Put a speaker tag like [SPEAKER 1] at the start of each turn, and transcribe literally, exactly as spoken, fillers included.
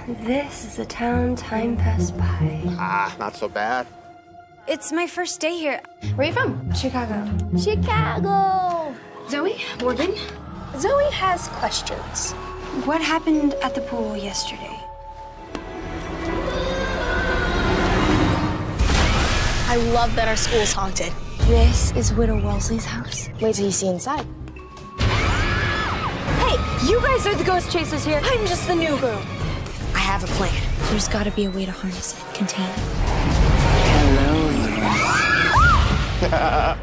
[SPEAKER 1] this is the town time passed by.
[SPEAKER 2] Ah, not so bad.
[SPEAKER 3] It's my first day here.
[SPEAKER 1] Where are you from? Chicago.
[SPEAKER 3] Chicago!
[SPEAKER 1] Zoe, Morgan. Zoe has questions. What happened at the pool yesterday?
[SPEAKER 3] I love that our school's haunted.
[SPEAKER 1] This is Widow Wellesley's house. Wait till you see inside.
[SPEAKER 3] Hey, you guys are the ghost chasers here. I'm just the new girl. I have a plan. There's got to be a way to harness it, contain it.
[SPEAKER 1] Hello.